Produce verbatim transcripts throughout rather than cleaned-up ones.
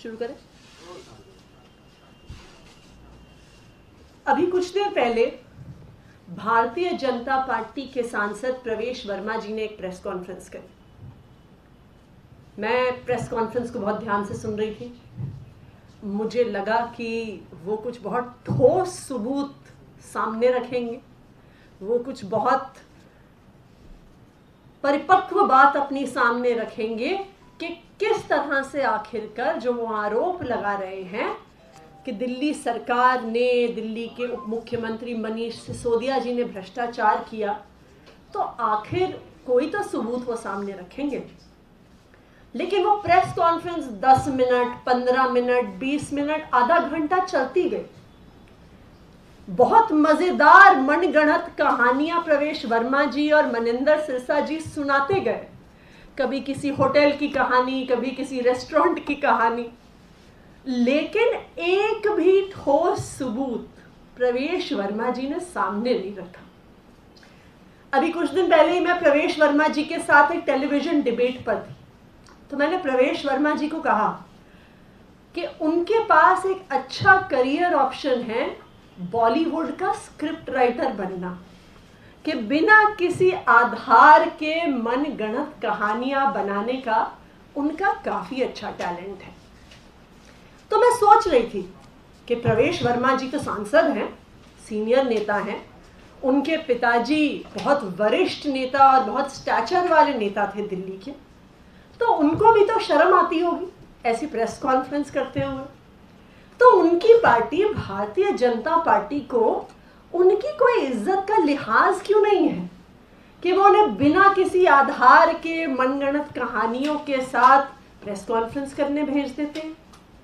शुरू करें। अभी कुछ देर पहले भारतीय जनता पार्टी के सांसद प्रवेश वर्मा जी ने एक प्रेस कॉन्फ्रेंस करी। मैं प्रेस कॉन्फ्रेंस को बहुत ध्यान से सुन रही थी। मुझे लगा कि वो कुछ बहुत ठोस सबूत सामने रखेंगे, वो कुछ बहुत परिपक्व बात अपनी सामने रखेंगे कि किस तरह से आखिरकार जो वो आरोप लगा रहे हैं कि दिल्ली सरकार ने, दिल्ली के उप मुख्यमंत्री मनीष सिसोदिया जी ने भ्रष्टाचार किया, तो आखिर कोई तो सबूत वो सामने रखेंगे। लेकिन वो प्रेस कॉन्फ्रेंस दस मिनट, पंद्रह मिनट, बीस मिनट, आधा घंटा चलती गई। बहुत मजेदार मनगढ़ंत कहानियां प्रवेश वर्मा जी और मनिंदर सिरसा जी सुनाते गए। कभी किसी होटल की कहानी, कभी किसी रेस्टोरेंट की कहानी, लेकिन एक भी ठोस सबूत प्रवेश वर्मा जी ने सामने नहीं रखा। अभी कुछ दिन पहले ही मैं प्रवेश वर्मा जी के साथ एक टेलीविजन डिबेट पर थी, तो मैंने प्रवेश वर्मा जी को कहा कि उनके पास एक अच्छा करियर ऑप्शन है बॉलीवुड का स्क्रिप्ट राइटर बनना, कि बिना किसी आधार के मनगढ़ंत कहानियां बनाने का उनका काफी अच्छा टैलेंट है। तो मैं सोच रही थी कि प्रवेश वर्मा जी तो सांसद हैं, सीनियर नेता हैं, उनके पिताजी बहुत वरिष्ठ नेता और बहुत स्टैचर वाले नेता थे दिल्ली के, तो उनको भी तो शर्म आती होगी ऐसी प्रेस कॉन्फ्रेंस करते हुए। तो उनकी पार्टी भारतीय जनता पार्टी को उनकी कोई इज्जत का लिहाज क्यों नहीं है कि वो उन्हें बिना किसी आधार के मनगढ़ंत कहानियों के साथ प्रेस कॉन्फ्रेंस करने भेज देते हैं।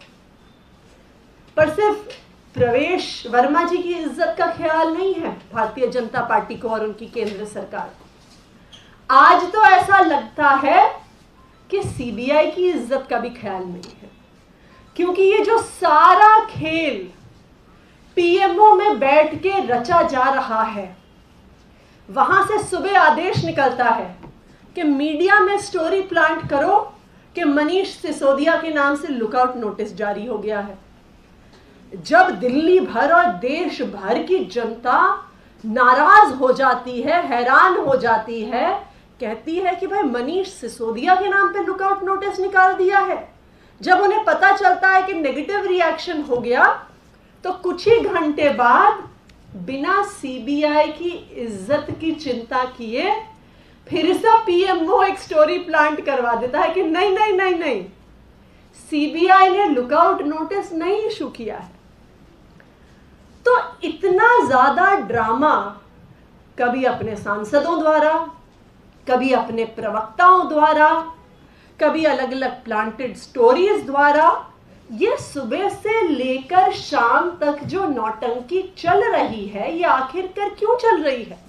पर सिर्फ प्रवेश वर्मा जी की इज्जत का ख्याल नहीं है भारतीय जनता पार्टी को और उनकी केंद्र सरकार को। आज तो ऐसा लगता है कि सीबीआई की इज्जत का भी ख्याल नहीं है, क्योंकि ये जो सारा खेल पीएमओ में बैठ के रचा जा रहा है, वहां से सुबह आदेश निकलता है कि मीडिया में स्टोरी प्लांट करो कि मनीष सिसोदिया के नाम से लुकआउट नोटिस जारी हो गया है। जब दिल्ली भर और देश भर की जनता नाराज हो जाती है, हैरान हो जाती है, कहती है कि भाई मनीष सिसोदिया के नाम पे लुकआउट नोटिस निकाल दिया है, जब उन्हें पता चलता है कि नेगेटिव रिएक्शन हो गया, तो कुछ ही घंटे बाद बिना सीबीआई की इज्जत की चिंता किए फिर से पीएमओ एक स्टोरी प्लांट करवा देता है कि नहीं नहीं नहीं नहीं, सीबीआई ने लुकआउट नोटिस नहीं इशू किया है। तो इतना ज्यादा ड्रामा कभी अपने सांसदों द्वारा, कभी अपने प्रवक्ताओं द्वारा, कभी अलग अलग प्लांटेड स्टोरीज द्वारा, ये सुबह से लेकर शाम तक जो नौटंकी चल रही है, ये आखिरकार क्यों चल रही है?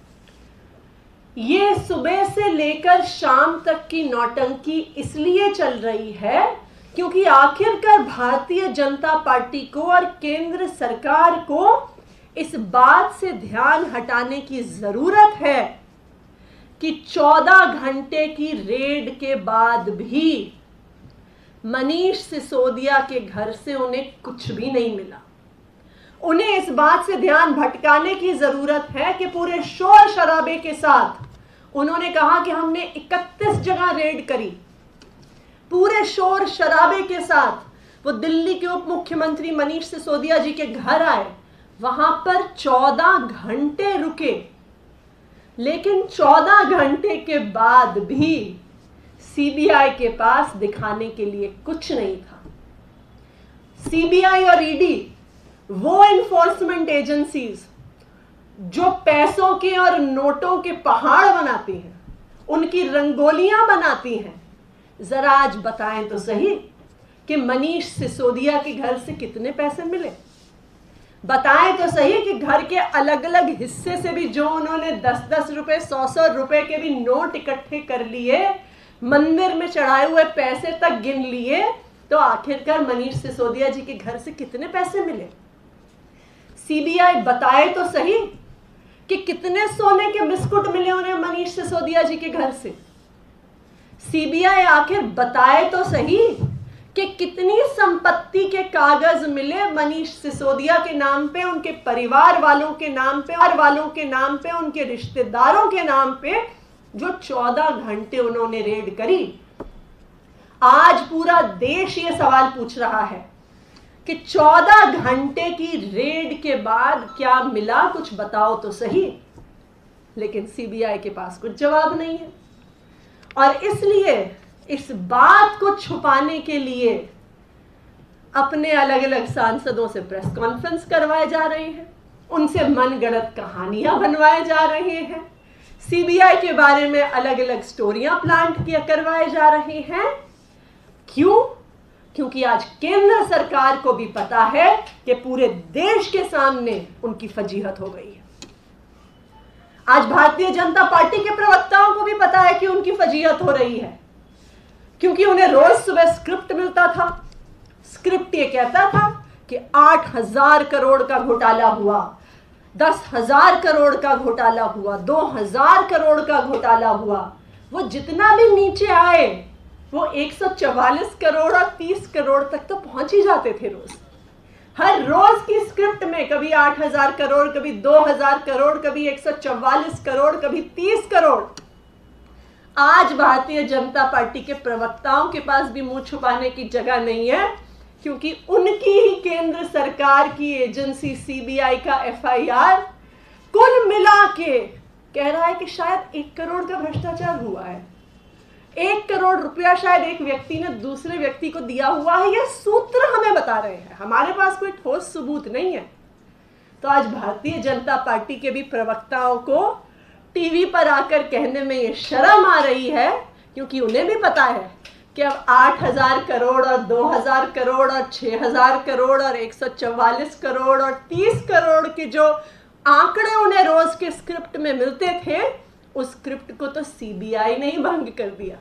ये सुबह से लेकर शाम तक की नौटंकी इसलिए चल रही है क्योंकि आखिरकार भारतीय जनता पार्टी को और केंद्र सरकार को इस बात से ध्यान हटाने की जरूरत है कि चौदह घंटे की रेड के बाद भी मनीष सिसोदिया के घर से उन्हें कुछ भी नहीं मिला। उन्हें इस बात से ध्यान भटकाने की जरूरत है कि पूरे शोर शराबे के साथ उन्होंने कहा कि हमने इकतीस जगह रेड करी। पूरे शोर शराबे के साथ वो दिल्ली के उप मुख्यमंत्री मनीष सिसोदिया जी के घर आए, वहां पर चौदह घंटे रुके, लेकिन चौदह घंटे के बाद भी सीबीआई के पास दिखाने के लिए कुछ नहीं था। सीबीआई और ईडी वो इन्फोर्समेंट एजेंसीज जो पैसों के और नोटों के पहाड़ बनाती हैं, उनकी रंगोलियां बनाती हैं, जरा आज बताएं तो सही कि मनीष सिसोदिया के घर से कितने पैसे मिले। बताएं तो सही कि घर के अलग अलग हिस्से से भी जो उन्होंने दस दस रुपए, सौ सौ रुपए के भी नोट इकट्ठे कर लिए, मंदिर में चढ़ाए हुए पैसे तक गिन लिए, तो आखिरकार मनीष सिसोदिया जी के घर से कितने पैसे मिले। सीबीआई बताए तो सही कि कितने सोने के बिस्कुट मिले उन्हें मनीष सिसोदिया जी के घर से। सीबीआई आखिर बताए तो सही कि कितनी संपत्ति के कागज मिले मनीष सिसोदिया के नाम पे, उनके परिवार वालों के नाम पे, और वालों के नाम पे, उनके रिश्तेदारों के नाम पे, जो चौदह घंटे उन्होंने रेड करी। आज पूरा देश ये सवाल पूछ रहा है कि चौदह घंटे की रेड के बाद क्या मिला, कुछ बताओ तो सही। लेकिन सीबीआई के पास कुछ जवाब नहीं है, और इसलिए इस बात को छुपाने के लिए अपने अलग अलग सांसदों से प्रेस कॉन्फ्रेंस करवाए जा रहे हैं, उनसे मनगढ़ंत कहानियां बनवाए जा रहे हैं, सीबीआई के बारे में अलग अलग स्टोरियां प्लांट किया करवाए जा रहे हैं। क्यों? क्योंकि आज केंद्र सरकार को भी पता है कि पूरे देश के सामने उनकी फजीहत हो गई है। आज भारतीय जनता पार्टी के प्रवक्ताओं को भी पता है कि उनकी फजीहत हो रही है, क्योंकि उन्हें रोज सुबह स्क्रिप्ट मिलता था। स्क्रिप्ट ये कहता था कि आठ हजार करोड़ का घोटाला हुआ, दस हजार करोड़ का घोटाला हुआ, दो हजार करोड़ का घोटाला हुआ। वो जितना भी नीचे आए वो एक सौ चवालीस करोड़ और तीस करोड़ तक तो पहुंच ही जाते थे रोज। हर रोज की स्क्रिप्ट में कभी आठ हजार करोड़, कभी दो हजार करोड़, कभी एक सौ चवालीस करोड़, कभी तीस करोड़। आज भारतीय जनता पार्टी के प्रवक्ताओं के पास भी मुंह छुपाने की जगह नहीं है, क्योंकि उनकी ही केंद्र सरकार की एजेंसी सीबीआई का एफआईआर कुल मिला के कह रहा है कि शायद एक करोड़ का भ्रष्टाचार हुआ है। एक करोड़ रुपया शायद एक व्यक्ति ने दूसरे व्यक्ति को दिया हुआ है। यह सूत्र हमें बता रहे हैं, हमारे पास कोई ठोस सबूत नहीं है। तो आज भारतीय जनता पार्टी के भी प्रवक्ताओं को टीवी पर आकर कहने में ये शर्म आ रही है, क्योंकि उन्हें भी पता है कि अब आठ हजार करोड़ और दो हजार करोड़ और छह हजार करोड़ और एक सौ चौवालीस करोड़ और तीस करोड़ के जो आंकड़े उन्हें रोज के स्क्रिप्ट में मिलते थे, उस स्क्रिप्ट को तो सीबीआई ने ही भंग कर दिया।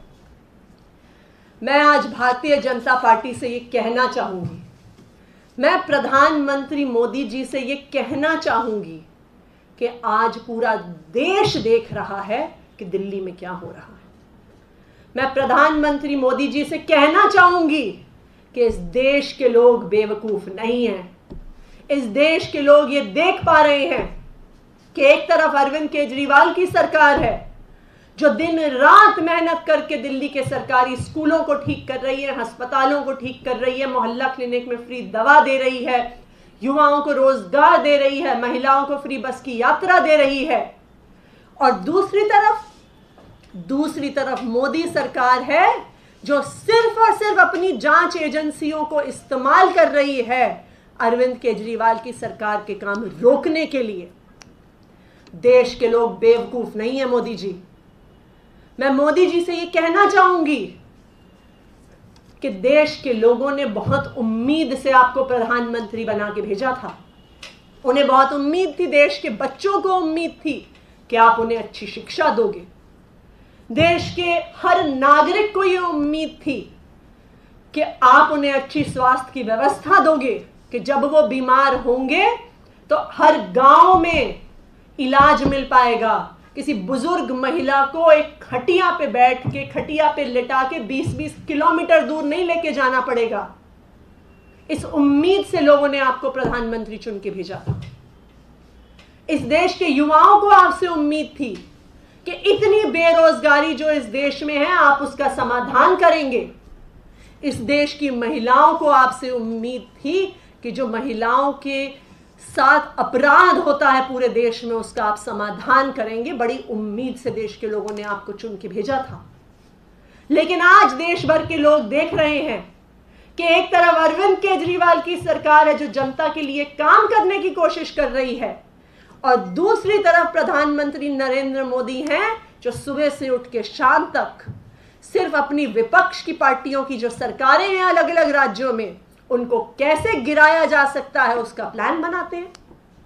मैं आज भारतीय जनता पार्टी से ये कहना चाहूंगी, मैं प्रधानमंत्री मोदी जी से ये कहना चाहूंगी कि आज पूरा देश देख रहा है कि दिल्ली में क्या हो रहा है। मैं प्रधानमंत्री मोदी जी से कहना चाहूंगी कि इस देश के लोग बेवकूफ नहीं हैं। इस देश के लोग ये देख पा रहे हैं कि एक तरफ अरविंद केजरीवाल की सरकार है जो दिन रात मेहनत करके दिल्ली के सरकारी स्कूलों को ठीक कर रही है, अस्पतालों को ठीक कर रही है, मोहल्ला क्लिनिक में फ्री दवा दे रही है, युवाओं को रोजगार दे रही है, महिलाओं को फ्री बस की यात्रा दे रही है। और दूसरी तरफ दूसरी तरफ मोदी सरकार है जो सिर्फ और सिर्फ अपनी जांच एजेंसियों को इस्तेमाल कर रही है अरविंद केजरीवाल की सरकार के काम रोकने के लिए। देश के लोग बेवकूफ नहीं है मोदी जी। मैं मोदी जी से ये कहना चाहूंगी कि देश के लोगों ने बहुत उम्मीद से आपको प्रधानमंत्री बना के भेजा था। उन्हें बहुत उम्मीद थी, देश के बच्चों को उम्मीद थी कि आप उन्हें अच्छी शिक्षा दोगे। देश के हर नागरिक को यह उम्मीद थी कि आप उन्हें अच्छी स्वास्थ्य की व्यवस्था दोगे, कि जब वो बीमार होंगे तो हर गांव में इलाज मिल पाएगा। किसी बुजुर्ग महिला को एक खटिया पे बैठ के, खटिया पे लिटा के बीस बीस किलोमीटर दूर नहीं लेके जाना पड़ेगा। इस उम्मीद से लोगों ने आपको प्रधानमंत्री चुन के भेजा था। इस देश के युवाओं को आपसे उम्मीद थी कि इतनी बेरोजगारी जो इस देश में है आप उसका समाधान करेंगे। इस देश की महिलाओं को आपसे उम्मीद थी कि जो महिलाओं के साथ अपराध होता है पूरे देश में उसका आप समाधान करेंगे। बड़ी उम्मीद से देश के लोगों ने आपको चुन के भेजा था। लेकिन आज देश भर के लोग देख रहे हैं कि एक तरफ अरविंद केजरीवाल की सरकार है जो जनता के लिए काम करने की कोशिश कर रही है, और दूसरी तरफ प्रधानमंत्री नरेंद्र मोदी हैं जो सुबह से उठ के शाम तक सिर्फ अपनी विपक्ष की पार्टियों की जो सरकारें हैं अलग अलग राज्यों में, उनको कैसे गिराया जा सकता है उसका प्लान बनाते हैं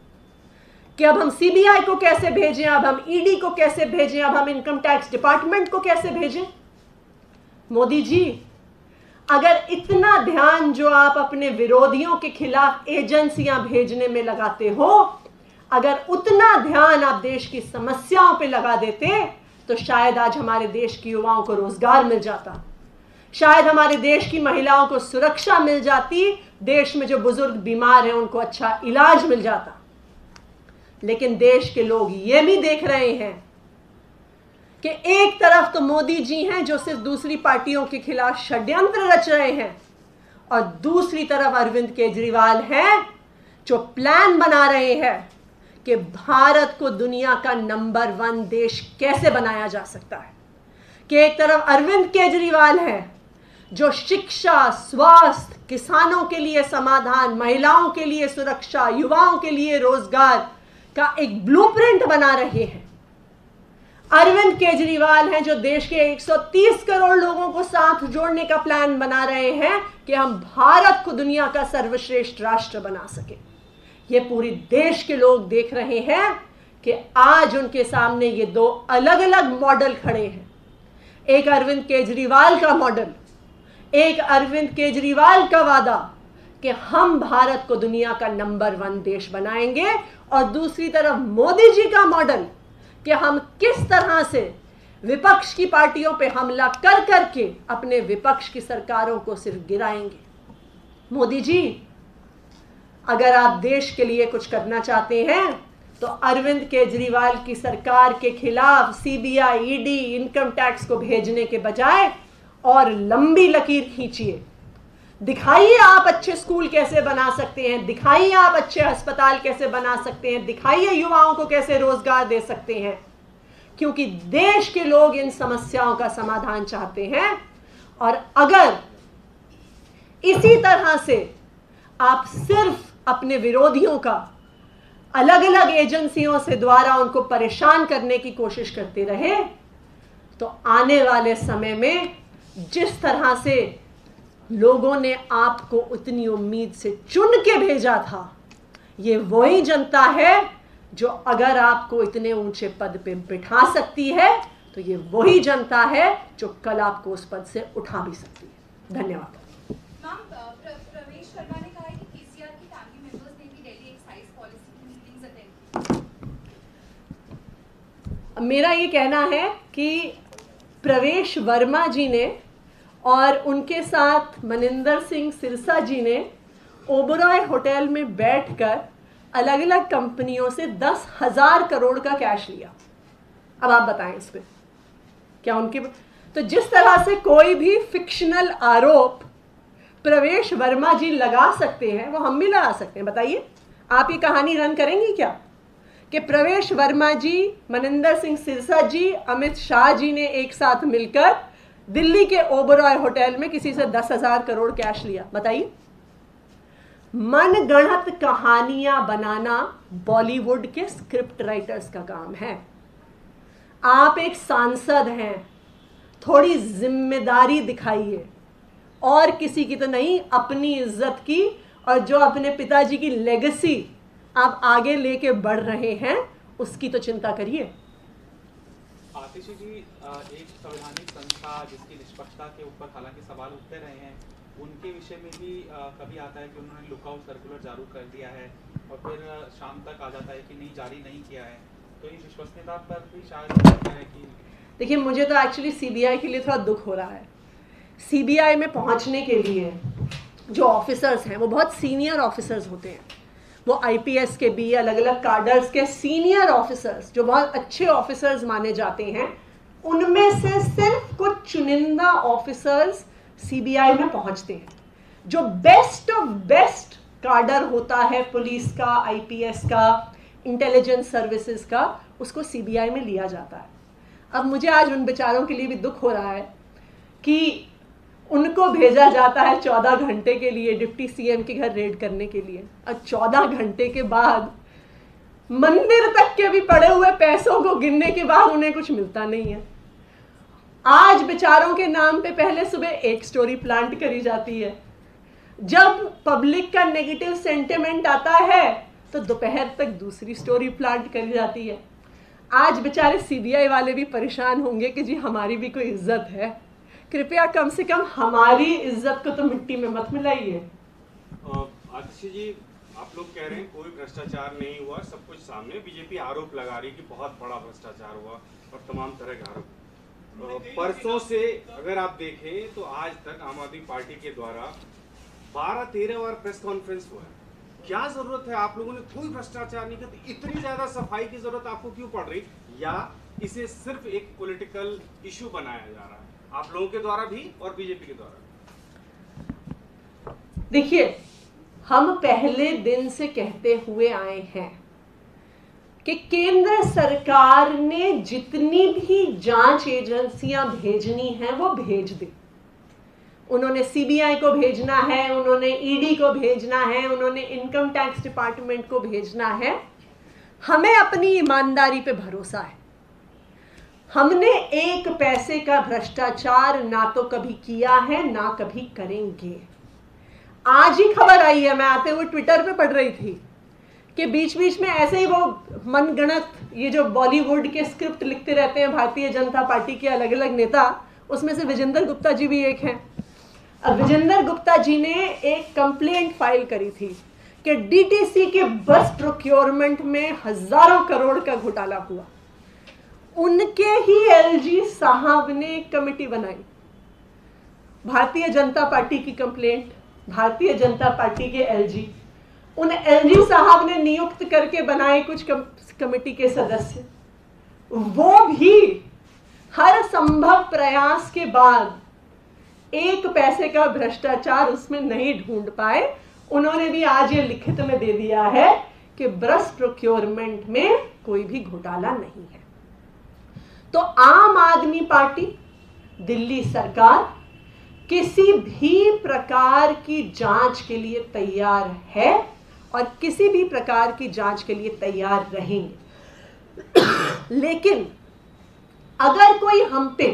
कि अब हम सीबीआई को कैसे भेजें, अब हम ईडी को कैसे भेजें, अब हम इनकम टैक्स डिपार्टमेंट को कैसे भेजें। मोदी जी, अगर इतना ध्यान जो आप अपने विरोधियों के खिलाफ एजेंसियां भेजने में लगाते हो, अगर उतना ध्यान आप देश की समस्याओं पे लगा देते तो शायद आज हमारे देश के युवाओं को रोजगार मिल जाता, शायद हमारे देश की महिलाओं को सुरक्षा मिल जाती, देश में जो बुजुर्ग बीमार हैं उनको अच्छा इलाज मिल जाता। लेकिन देश के लोग ये भी देख रहे हैं कि एक तरफ तो मोदी जी हैं जो सिर्फ दूसरी पार्टियों के खिलाफ षड्यंत्र रच रहे हैं, और दूसरी तरफ अरविंद केजरीवाल हैं जो प्लान बना रहे हैं कि भारत को दुनिया का नंबर वन देश कैसे बनाया जा सकता है। कि एक तरफ अरविंद केजरीवाल है जो शिक्षा, स्वास्थ्य, किसानों के लिए समाधान, महिलाओं के लिए सुरक्षा, युवाओं के लिए रोजगार का एक ब्लूप्रिंट बना रहे हैं। अरविंद केजरीवाल हैं जो देश के एक सौ तीस करोड़ लोगों को साथ जोड़ने का प्लान बना रहे हैं कि हम भारत को दुनिया का सर्वश्रेष्ठ राष्ट्र बना सके। ये पूरी देश के लोग देख रहे हैं कि आज उनके सामने ये दो अलग अलग मॉडल खड़े हैं। एक अरविंद केजरीवाल का मॉडल, एक अरविंद केजरीवाल का वादा कि हम भारत को दुनिया का नंबर वन देश बनाएंगे, और दूसरी तरफ मोदी जी का मॉडल कि हम किस तरह से विपक्ष की पार्टियों पे हमला कर करके अपने विपक्ष की सरकारों को सिर्फ गिराएंगे। मोदी जी, अगर आप देश के लिए कुछ करना चाहते हैं तो अरविंद केजरीवाल की सरकार के खिलाफ सीबीआई, ईडी, इनकम टैक्स को भेजने के बजाय और लंबी लकीर खींचिए। दिखाइए आप अच्छे स्कूल कैसे बना सकते हैं, दिखाइए आप अच्छे अस्पताल कैसे बना सकते हैं, दिखाइए युवाओं को कैसे रोजगार दे सकते हैं, क्योंकि देश के लोग इन समस्याओं का समाधान चाहते हैं। और अगर इसी तरह से आप सिर्फ अपने विरोधियों का अलग अलग एजेंसियों से द्वारा उनको परेशान करने की कोशिश करते रहे, तो आने वाले समय में जिस तरह से लोगों ने आपको उतनी उम्मीद से चुन के भेजा था, ये वही जनता है जो अगर आपको इतने ऊंचे पद पे बिठा सकती है, तो ये वही जनता है जो कल आपको उस पद से उठा भी सकती है। धन्यवाद। मैम, प्रवेश शर्मा ने कहा है कि केसीआर की फैमिली मेंबर्स ने भी दिल्ली एक्साइज पॉलिसी की मीटिंग्स अटेंड की। मेरा ये कहना है कि प्रवेश वर्मा जी ने और उनके साथ मनिंदर सिंह सिरसा जी ने ओबरॉय होटल में बैठकर अलग अलग कंपनियों से दस हजार करोड़ का कैश लिया। अब आप बताएं इस पे क्या उनके, तो जिस तरह से कोई भी फिक्शनल आरोप प्रवेश वर्मा जी लगा सकते हैं, वो हम भी लगा सकते हैं। बताइए, आप ये कहानी रन करेंगी क्या कि प्रवेश वर्मा जी, मनिंदर सिंह सिरसा जी, अमित शाह जी ने एक साथ मिलकर दिल्ली के ओबरॉय होटल में किसी से दस हजार करोड़ कैश लिया? बताइए। मनगढ़ंत कहानियां बनाना बॉलीवुड के स्क्रिप्ट राइटर्स का काम है। आप एक सांसद हैं, थोड़ी जिम्मेदारी दिखाइए, और किसी की तो नहीं, अपनी इज्जत की, और जो अपने पिताजी की लेगेसी आप आगे लेके बढ़ रहे हैं उसकी तो चिंता करिए। आतिशी जी, एक संवैधानिक संस्था जिसकी निष्पक्षता के ऊपर हालांकि सवाल उठते रहे हैं, उनके विषय में भी कभी आता है कि उन्होंने लुकआउट सर्कुलर जारी कर दिया है और फिर शाम तक आ जाता है कि नहीं, जारी नहीं किया है, तो ये विश्वसनीयता पर भी शायद है कि। देखिए, मुझे तो एक्चुअली सीबीआई के लिए थोड़ा दुख हो रहा है। सीबीआई में पहुंचने के लिए जो ऑफिसर्स हैं वो बहुत सीनियर ऑफिसर्स होते हैं, वो आईपीएस के भी अलग अलग कार्डर्स के सीनियर ऑफिसर्स जो बहुत अच्छे ऑफिसर्स माने जाते हैं, उनमें से सिर्फ कुछ चुनिंदा ऑफिसर्स सीबीआई में पहुंचते हैं। जो बेस्ट ऑफ बेस्ट कार्डर होता है पुलिस का, आईपीएस का, इंटेलिजेंस सर्विसेज का, उसको सीबीआई में लिया जाता है। अब मुझे आज उन बेचारों के लिए भी दुख हो रहा है कि उनको भेजा जाता है चौदह घंटे के लिए डिप्टी सीएम के घर रेड करने के लिए, और चौदह घंटे के बाद मंदिर तक के भी पड़े हुए पैसों को गिनने के बाद उन्हें कुछ मिलता नहीं है। आज बेचारों के नाम पे पहले सुबह एक स्टोरी प्लांट करी जाती है, जब पब्लिक का नेगेटिव सेंटिमेंट आता है तो दोपहर तक दूसरी स्टोरी प्लांट करी जाती है। आज बेचारे सीबीआई वाले भी परेशान होंगे कि जी हमारी भी कोई इज्जत है, कृपया कम से कम हमारी इज्जत को तो मिट्टी में मत मिलाइए। आतिशी जी, आप लोग कह रहे हैं कोई भ्रष्टाचार नहीं हुआ, सब कुछ सामने, बीजेपी आरोप लगा रही कि बहुत बड़ा भ्रष्टाचार हुआ और तमाम तरह के आरोप, परसों से अगर आप देखें तो आज तक आम आदमी पार्टी के द्वारा बारह तेरह बार प्रेस कॉन्फ्रेंस हुआ है। क्या जरूरत है? आप लोगों ने कोई भ्रष्टाचार नहीं किया, इतनी ज्यादा सफाई की जरूरत आपको क्यों पड़ रही? या इसे सिर्फ एक पॉलिटिकल इशू बनाया जा रहा है आप लोगों के द्वारा भी और बीजेपी के द्वारा? देखिए, हम पहले दिन से कहते हुए आए हैं कि केंद्र सरकार ने जितनी भी जांच एजेंसियां भेजनी हैं वो भेज दी। उन्होंने सीबीआई को भेजना है, उन्होंने ईडी को भेजना है, उन्होंने इनकम टैक्स डिपार्टमेंट को भेजना है। हमें अपनी ईमानदारी पे भरोसा है। हमने एक पैसे का भ्रष्टाचार ना तो कभी किया है ना कभी करेंगे। आज ही खबर आई है, मैं आते हुए ट्विटर पे पढ़ रही थी कि बीच बीच में ऐसे ही वो मनगढ़ंत ये जो बॉलीवुड के स्क्रिप्ट लिखते रहते हैं भारतीय जनता पार्टी के अलग अलग नेता, उसमें से विजेंद्र गुप्ता जी भी एक हैं। अब विजेंद्र गुप्ता जी ने एक कंप्लेंट फाइल करी थी कि डीटीसी के बस प्रोक्योरमेंट में हजारों करोड़ का घोटाला हुआ। उनके ही एलजी साहब ने एक कमेटी बनाई, भारतीय जनता पार्टी की कंप्लेंट, भारतीय जनता पार्टी के एलजी, उन एलजी साहब ने नियुक्त करके बनाए कुछ कम, कमेटी के सदस्य। वो भी हर संभव प्रयास के बाद एक पैसे का भ्रष्टाचार उसमें नहीं ढूंढ पाए। उन्होंने भी आज ये लिखित में दे दिया है कि बस प्रोक्योरमेंट में कोई भी घोटाला नहीं है। तो आम आदमी पार्टी, दिल्ली सरकार किसी भी प्रकार की जांच के लिए तैयार है और किसी भी प्रकार की जांच के लिए तैयार रहेंगे। लेकिन अगर कोई हम पे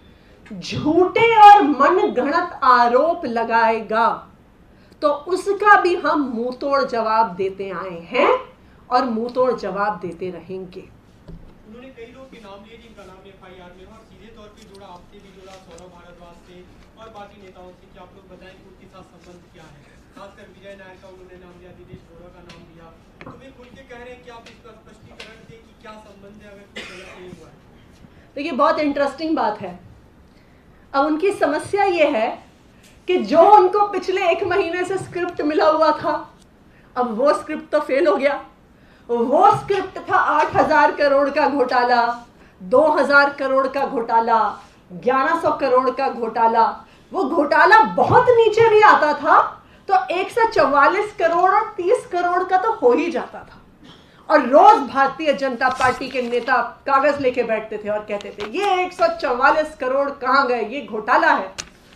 झूठे और मनगढ़ंत आरोप लगाएगा तो उसका भी हम मुंह तोड़ जवाब देते आए हैं और मुंह तोड़ जवाब देते रहेंगे। उन्होंने कई लोग के नाम लिए जिनका नाम एफआईआर में और सीधे तौर पे जुड़ा, आपसे भी जुड़ा, सौरभ भारद्वाज से और बाकी नेताओं से। क्या आप लोग बताएं कि उनके साथ संबंध क्या है? खासकर विजय नायर का उन्होंने नाम लिया, दिनेश बोरा का नाम लिया, तो वे खुल के कह रहे हैं कि आप इसका स्पष्टीकरण दें कि क्या संबंध है, अगर कुछ गलत नहीं हुआ है। देखिए, बहुत इंटरेस्टिंग बात है। अब उनकी समस्या ये है कि जो उनको पिछले एक महीने से स्क्रिप्ट मिला हुआ था, अब वो स्क्रिप्ट तो फेल हो गया। वो स्क्रिप्ट था आठ हजार करोड़ का घोटाला, दो हजार करोड़ का घोटाला, ग्यारह सौ करोड़ का घोटाला। वो घोटाला बहुत नीचे भी आता था तो एक सौ चौवालीस करोड़ और तीस करोड़ का तो हो ही जाता था। और रोज भारतीय जनता पार्टी के नेता कागज लेके बैठते थे और कहते थे ये एक सौ चौवालीस करोड़ कहां गए, ये घोटाला है।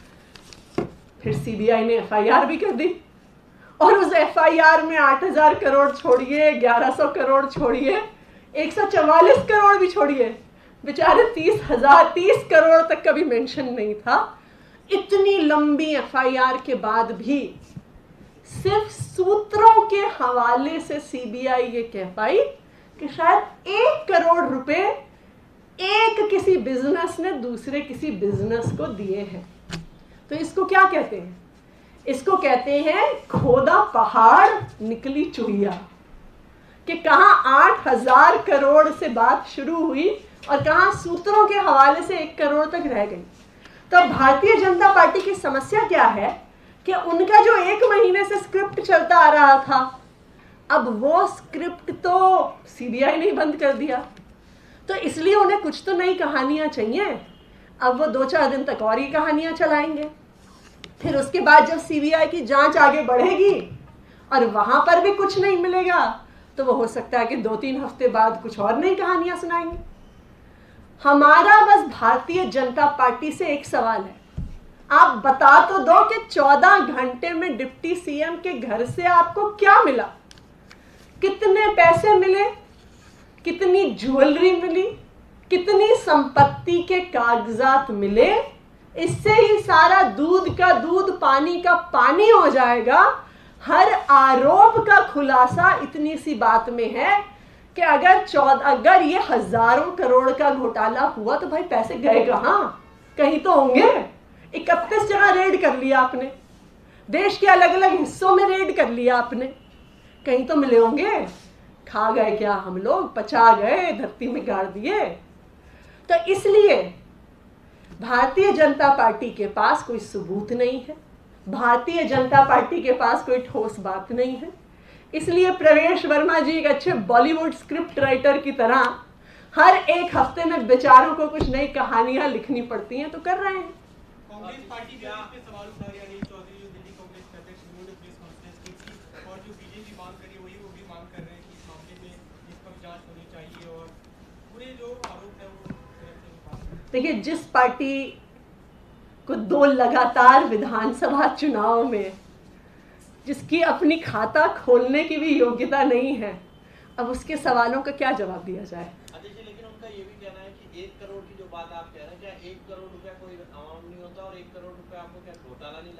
फिर सीबीआई ने एफआईआर भी कर दी और उस एफआईआर में आठ हजार करोड़ छोड़िए, ग्यारह सौ करोड़ छोड़िए, एक सौ चौवालीस करोड़ भी छोड़िए, बेचारे तीस हजार तीस करोड़ तक का भी मेंशन नहीं था। इतनी लंबी एफआईआर के बाद भी सिर्फ सूत्रों के हवाले से सीबीआई ये कह पाई कि शायद एक करोड़ रुपए एक किसी बिजनेस ने दूसरे किसी बिजनेस को दिए हैं। तो इसको क्या कहते हैं? इसको कहते हैं खोदा पहाड़ निकली चुहिया, कि कहां आठ हजार करोड़ से बात शुरू हुई और कहां सूत्रों के हवाले से एक करोड़ तक रह गई। तो भारतीय जनता पार्टी की समस्या क्या है कि उनका जो एक महीने से स्क्रिप्ट चलता आ रहा था, अब वो स्क्रिप्ट तो सीबीआई ने बंद कर दिया, तो इसलिए उन्हें कुछ तो नई कहानियां चाहिए। अब वो दो चार दिन तक और ही कहानियां चलाएंगे। फिर उसके बाद जब सीबीआई की जांच आगे बढ़ेगी और वहां पर भी कुछ नहीं मिलेगा तो वो हो सकता है कि दो तीन हफ्ते बाद कुछ और नई कहानियां सुनाएंगे। हमारा बस भारतीय जनता पार्टी से एक सवाल है, आप बता तो दो कि चौदह घंटे में डिप्टी सीएम के घर से आपको क्या मिला, कितने पैसे मिले, कितनी ज्वेलरी मिली, कितनी संपत्ति के कागजात मिले। इससे ही सारा दूध का दूध पानी का पानी हो जाएगा। हर आरोप का खुलासा इतनी सी बात में है कि अगर चौदह अगर ये हजारों करोड़ का घोटाला हुआ तो भाई पैसे गए कहां? कहीं तो होंगे। इकतीस जगह रेड कर लिया आपने, देश के अलग अलग हिस्सों में रेड कर लिया आपने, कहीं तो मिले होंगे। खा गए क्या हम लोग? पचा गए, धरती में गाड़ दिए। तो इसलिए भारतीय जनता पार्टी के पास कोई सबूत नहीं है, भारतीय जनता पार्टी के पास कोई ठोस बात नहीं है। इसलिए प्रवेश वर्मा जी एक अच्छे बॉलीवुड स्क्रिप्ट राइटर की तरह हर एक हफ्ते में बेचारों को कुछ नई कहानियां लिखनी पड़ती हैं, तो कर रहे हैं। कांग्रेस पार्टी पे पे सवाल उठा रही है अनिल चौधरी जो दिल्ली कांग्रेस के अध्यक्ष उन्होंने प्रेस कॉन्फ्रेंस की थी और जो बीजेपी मांग करी वही वो भी मांग कर रहे हैं कि इस मामले में निष्पक्ष जांच होनी चाहिए और पूरे जो आरोप है वो। देखिए, जिस पार्टी को दो लगातार विधानसभा चुनाव में जिसकी अपनी खाता खोलने की भी योग्यता नहीं है, अब उसके सवालों का क्या जवाब दिया जाए। लेकिन उनका ये भी कहना है कि एक करोड़ की जो बात आप कह रहे हैं, क्या एक करोड़ रुपया कोई अमाउंट नहीं होता और एक करोड़ रुपया आपको क्या घोटाला नहीं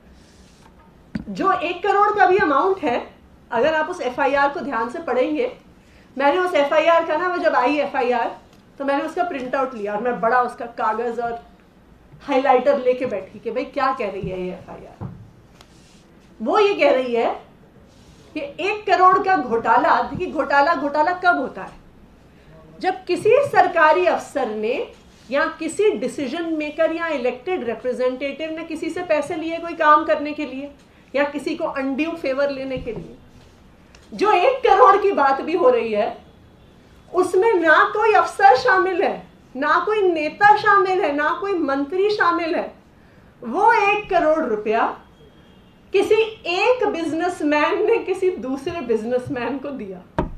लगता? जो एक करोड़ का भी अमाउंट है, अगर आप उस एफ आई आर को ध्यान से पढ़ेंगे, मैंने उस एफ आई आर का ना, वो जब आई एफ आई आर तो मैंने उसका प्रिंट आउट लिया और मैं बड़ा उसका कागज और हाइलाइटर लेके बैठी कि भाई क्या कह रही है ये एफ आई आर। वो ये कह रही है कि एक करोड़ का घोटाला, देखिए घोटाला घोटाला कब होता है? जब किसी सरकारी अफसर ने या किसी डिसीजन मेकर या इलेक्टेड रिप्रेजेंटेटिव ने किसी से पैसे लिए कोई काम करने के लिए या किसी को अनड्यू फेवर लेने के लिए। जो एक करोड़ की बात भी हो रही है उसमें ना कोई अफसर शामिल है, ना कोई नेता शामिल है, ना कोई मंत्री शामिल है। वो एक करोड़ रुपया किसी एक बिजनेसमैन ने किसी दूसरे बिजनेसमैन को दिया।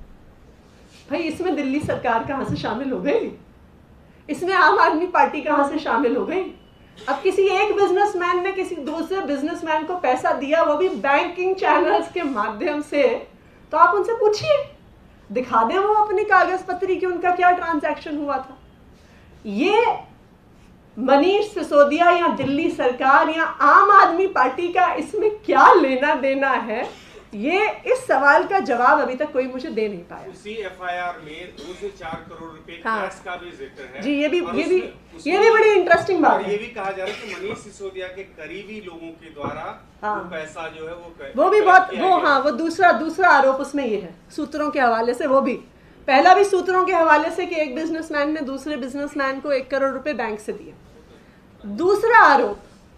भाई इसमें दिल्ली सरकार कहां से शामिल हो गई? इसमें आम आदमी पार्टी कहां से शामिल हो गई? अब किसी एक बिजनेसमैन ने किसी दूसरे बिजनेसमैन को पैसा दिया, वो भी बैंकिंग चैनल्स के माध्यम से, तो आप उनसे पूछिए, दिखा दें वो अपनी कागज पत्री कि उनका क्या ट्रांजैक्शन हुआ था। ये मनीष सिसोदिया या दिल्ली सरकार या आम आदमी पार्टी का इसमें क्या लेना देना है, ये इस सवाल का जवाब अभी तक कोई मुझे दे नहीं पाया। उसी एफ आई आर में दो से चार करोड़ रुपए हाँ। कैश का भी जिक्र है। जी, ये भी ये भी उसमें, ये भी बड़ी इंटरेस्टिंग बात है। ये भी कहा जा रहा है कि मनीष सिसोदिया के करीबी लोगों के द्वारा हाँ। वो पैसा जो है वो वो भी बहुत वो हाँ वो दूसरा दूसरा आरोप उसमें ये है, सूत्रों के हवाले से। वो भी पहला भी सूत्रों के हवाले से कि एक बिजनेसमैन ने दूसरे बिजनेसमैन को एक करोड़ रुपए बैंक से दिए। दूसरा आरोप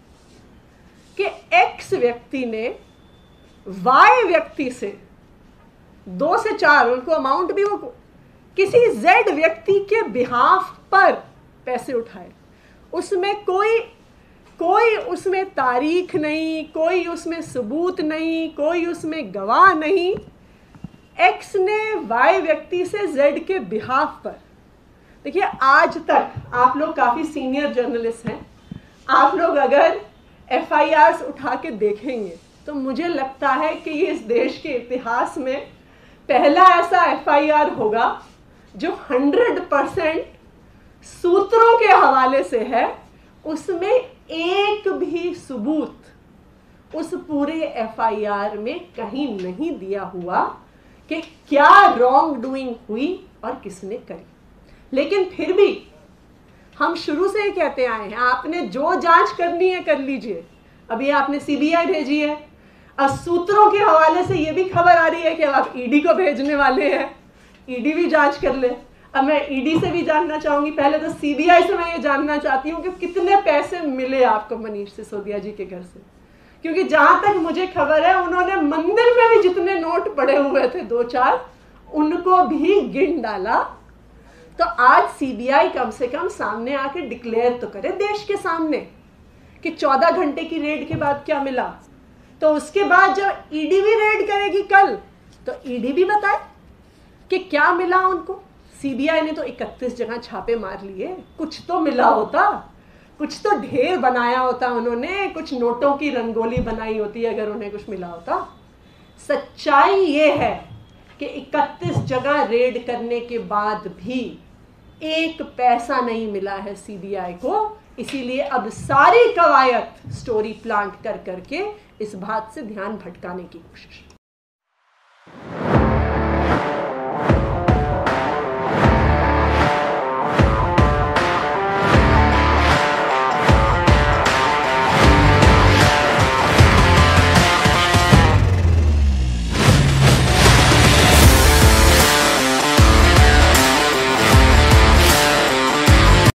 कि एक्स व्यक्ति ने वाई व्यक्ति से दो से चार, उनको अमाउंट भी वो किसी जेड व्यक्ति के बिहाफ पर पैसे उठाए। उसमें कोई कोई उसमें तारीख नहीं, कोई उसमें सबूत नहीं, कोई उसमें गवाह नहीं। एक्स ने वाई व्यक्ति से जेड के बिहाफ पर, देखिए आज तक आप लोग काफ़ी सीनियर जर्नलिस्ट हैं, आप लोग अगर एफ आई आर्स उठा के देखेंगे तो मुझे लगता है कि ये इस देश के इतिहास में पहला ऐसा एफ आई आर होगा जो हंड्रेड परसेंट सूत्रों के हवाले से है। उसमें एक भी सबूत उस पूरे एफ आई आर में कहीं नहीं दिया हुआ कि क्या रॉन्ग डूइंग हुई और किसने करी। लेकिन फिर भी हम शुरू से ही कहते आए हैं, आपने जो जांच करनी है कर लीजिए। अभी आपने सी बी आई भेजी है, अब सूत्रों के हवाले से ये भी खबर आ रही है कि अब आप ई डी को भेजने वाले हैं, ई डी भी जांच कर ले। अब मैं ई डी से भी जानना चाहूंगी, पहले तो सी बी आई से मैं ये जानना चाहती हूँ कि कितने पैसे मिले आपको मनीष सिसोदिया जी के घर से, क्योंकि जहां तक मुझे खबर है उन्होंने मंदिर में भी जितने नोट पड़े हुए थे दो चार, उनको भी गिन डाला। तो आज सी बी आई कम से कम सामने आके डिक्लेयर तो करे देश के सामने कि चौदह घंटे की रेड के बाद क्या मिला। तो उसके बाद जब ई डी भी रेड करेगी कल, तो ई डी भी बताए कि क्या मिला उनको। सी बी आई ने तो इकतीस जगह छापे मार लिए, कुछ तो मिला होता, कुछ तो ढेर बनाया होता उन्होंने, कुछ नोटों की रंगोली बनाई होती अगर उन्हें कुछ मिला होता। सच्चाई ये है कि इकतीस जगह रेड करने के बाद भी एक पैसा नहीं मिला है सी बी आई को। इसीलिए अब सारी कवायद स्टोरी प्लांट कर करके इस बात से ध्यान भटकाने की कोशिश।